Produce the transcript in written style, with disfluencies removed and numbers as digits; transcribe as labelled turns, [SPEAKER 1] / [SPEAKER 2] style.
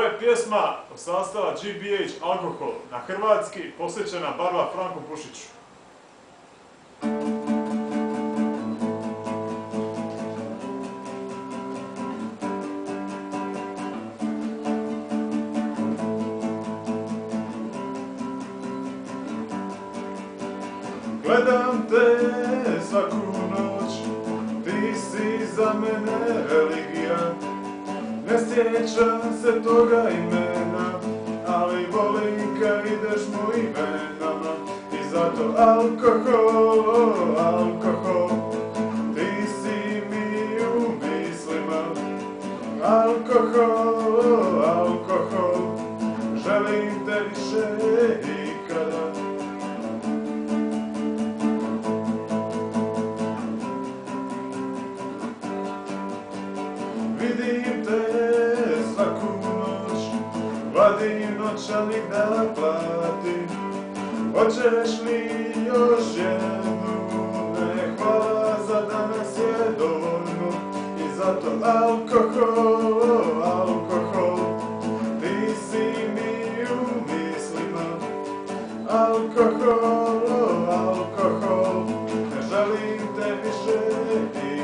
[SPEAKER 1] Ovo je pjesma od sastava GBH Alkohol, na hrvatski posvećena barba Franku Pušiću. Gledam te svaku noć, ti si za mene religija. Ne sjećam se toga imena, ali volim kad ideš mojim venama. I zato alkohol, alkohol, ti si mi u mislima. Alkohol, alkohol, želim te više ikada. Vidim te svaku noć, vadim novčanik da platim. Hoćeš li još jednu? Ne, hvala, za danas je dovoljno. I zato alkohol, alkohol, ti si mi u mislima. Alkohol, alkohol, ne želim te više